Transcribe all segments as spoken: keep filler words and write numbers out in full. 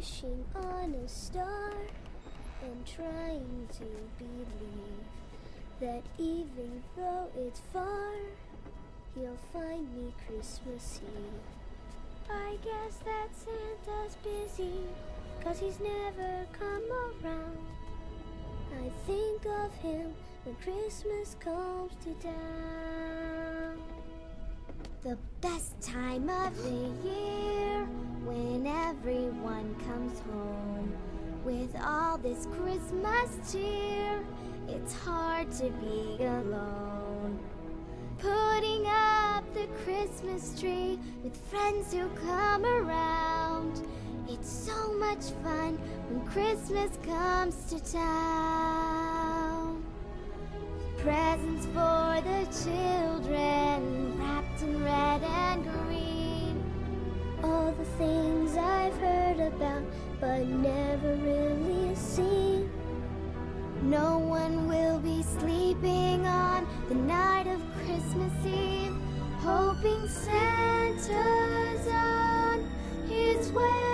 wishing on a star and trying to believe that even though it's far, he'll find me Christmas Eve. I guess that Santa's busy, 'cause he's never come around. I think of him when Christmas comes to town. The best time of the year, when everyone comes home with all this Christmas cheer. It's hard to be alone, putting up the Christmas tree with friends who come around. It's so much fun when Christmas comes to town. Presents for the children, wrapped in red and green. All the things I've heard about but never really seen. No one will be sleeping on the night of Christmas Eve, hoping Santa's on his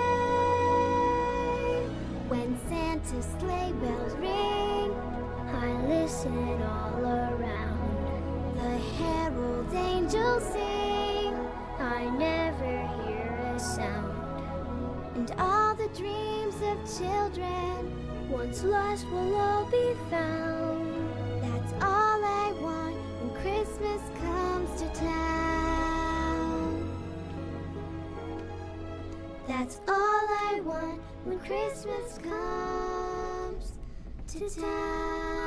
way. When Santa's sleigh bells ring, I listen all around. The herald angels sing, I never hear a sound. And all the dreams of children once lost will all be found. That's all I want when Christmas comes to town. That's all I want when Christmas comes to town.